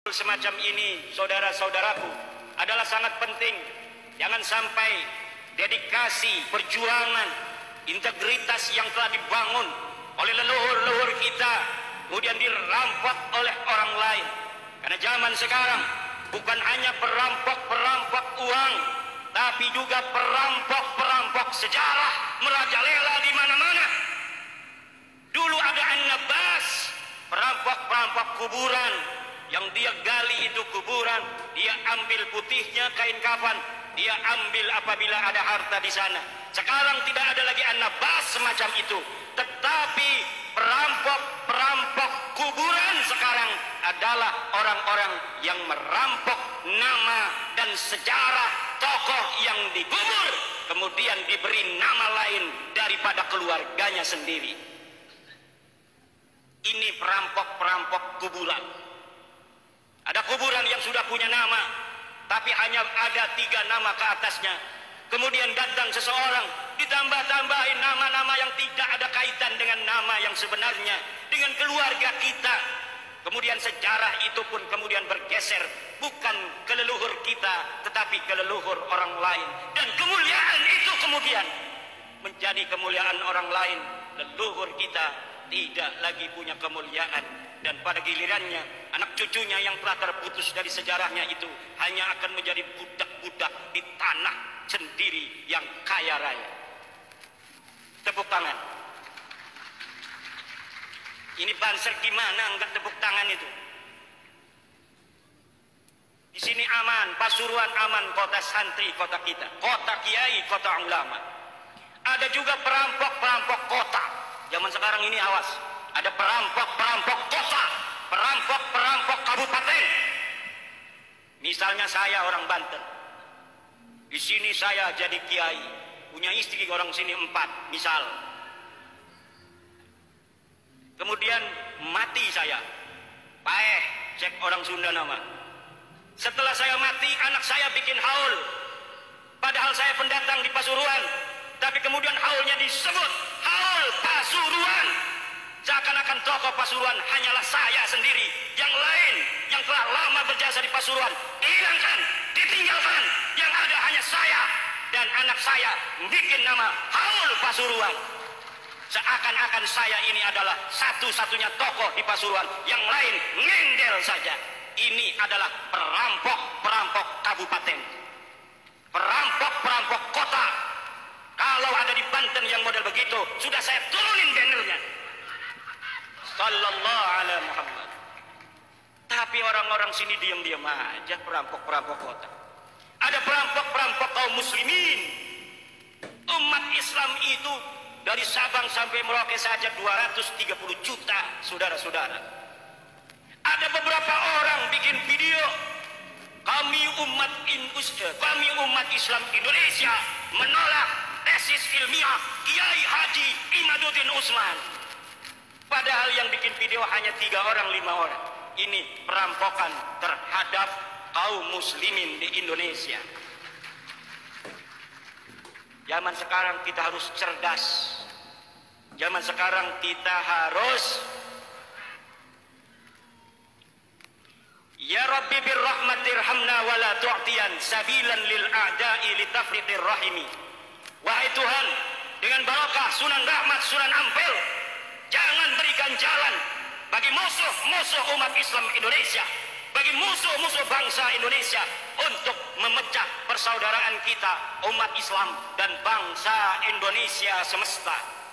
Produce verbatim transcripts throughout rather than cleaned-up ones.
Semacam ini, saudara-saudaraku, adalah sangat penting. Jangan sampai dedikasi, perjuangan, integritas yang telah dibangun oleh leluhur-leluhur kita kemudian dirampok oleh orang lain. Karena zaman sekarang bukan hanya perampok-perampok uang, tapi juga perampok-perampok sejarah merajalela di mana-mana. Dulu ada An-Nabas, perampok-perampok kuburan, yang dia gali itu kuburan, dia ambil putihnya kain kafan, dia ambil apabila ada harta di sana. Sekarang tidak ada lagi An-Nabas semacam itu, tetapi perampok-perampok kuburan sekarang adalah orang-orang yang merampok nama dan sejarah tokoh yang dikubur, kemudian diberi nama lain daripada keluarganya sendiri. Ini perampok-perampok kuburan. Ada kuburan yang sudah punya nama, tapi hanya ada tiga nama ke atasnya. Kemudian datang seseorang, ditambah-tambahin nama-nama yang tidak ada kaitan dengan nama yang sebenarnya, dengan keluarga kita. Kemudian sejarah itu pun kemudian bergeser, bukan ke leluhur kita, tetapi ke leluhur orang lain. Dan kemuliaan itu kemudian menjadi kemuliaan orang lain. Leluhur kita tidak lagi punya kemuliaan. Dan pada gilirannya anak cucunya yang telah terputus dari sejarahnya itu hanya akan menjadi budak-budak di tanah sendiri yang kaya raya. Tepuk tangan. Ini Banser gimana enggak tepuk tangan itu? Di sini aman, Pasuruan aman, kota santri, kota kita, kota kiai, kota ulama. Ada juga perampok-perampok kota. Zaman sekarang ini awas. Ada perampok-perampok kota, perampok-perampok kabupaten. Misalnya saya orang Banten. Di sini saya jadi kiai, punya istri orang sini empat, misal. Kemudian mati saya. Paeh, cek orang Sunda nama. Setelah saya mati, anak saya bikin haul. Padahal saya pendatang di Pasuruan, tapi kemudian haulnya disebut haul Pasuruan. Seakan-akan tokoh Pasuruan hanyalah saya sendiri. Yang lain yang telah lama berjasa di Pasuruan dihilangkan, ditinggalkan. Yang ada hanya saya dan anak saya bikin nama haul Pasuruan. Seakan-akan saya ini adalah satu-satunya tokoh di Pasuruan. Yang lain ngendel saja. Ini adalah perampok-perampok kabupaten, perampok-perampok kota. Kalau ada di Banten yang model begitu, sudah saya turunin bannernya. Sallallahu alaihi Muhammad. Tapi orang-orang sini diam-diam aja, perampok-perampok kota. Ada perampok-perampok kaum muslimin. Umat Islam itu dari Sabang sampai Merauke saja dua ratus tiga puluh juta, saudara-saudara. Ada beberapa orang bikin video, kami umat Indonesia, kami umat Islam Indonesia menolak tesis ilmiah Kiai Haji Imaduddin Usman. Padahal yang bikin video hanya tiga orang, lima orang. Ini perampokan terhadap kaum muslimin di Indonesia. Zaman sekarang kita harus cerdas. Zaman sekarang kita harus Ya Rabbi birrahmatirhamna wa la tu'tiyan sabilan lil a'da'i litafriqir rahimi. Wahai Tuhan, dengan barakah Sunan Rahmat, Sunan Ampel, jangan berikan jalan bagi musuh-musuh umat Islam Indonesia, bagi musuh-musuh bangsa Indonesia untuk memecah persaudaraan kita, umat Islam dan bangsa Indonesia semesta.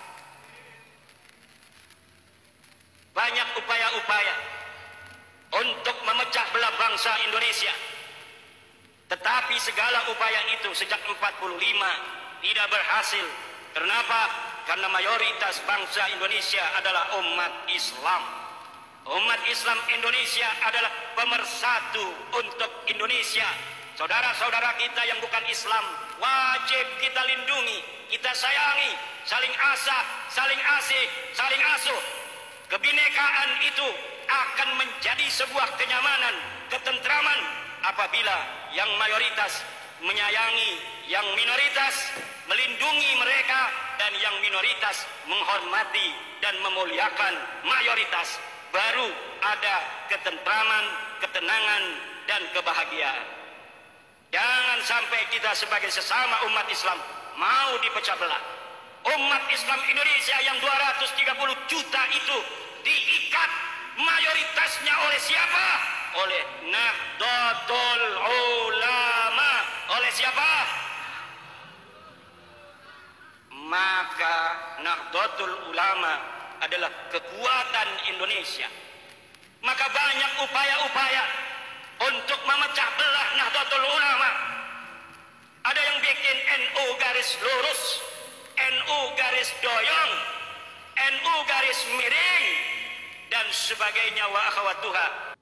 Banyak upaya-upaya untuk memecah belah bangsa Indonesia, tetapi segala upaya itu sejak empat puluh lima tidak berhasil. Kenapa? Karena mayoritas bangsa Indonesia adalah umat Islam. Umat Islam Indonesia adalah pemersatu untuk Indonesia. Saudara-saudara kita yang bukan Islam wajib kita lindungi, kita sayangi, saling asah, saling asih, saling asuh. Kebinekaan itu akan menjadi sebuah kenyamanan, ketentraman apabila yang mayoritas menyayangi yang minoritas, melindungi mereka, dan yang minoritas menghormati dan memuliakan mayoritas. baru ada ketentraman, ketenangan, dan kebahagiaan. Jangan sampai kita sebagai sesama umat Islam mau dipecah belah. Umat Islam Indonesia yang dua ratus tiga puluh juta itu diikat mayoritasnya oleh siapa? Oleh Nahdlatul Ulama. Oleh siapa? Maka Nahdlatul Ulama adalah kekuatan Indonesia. Maka banyak upaya-upaya untuk memecah belah Nahdlatul Ulama. Ada yang bikin N U garis lurus, N U garis doyong, N U garis miring, dan sebagainya. Wa akhwatuha.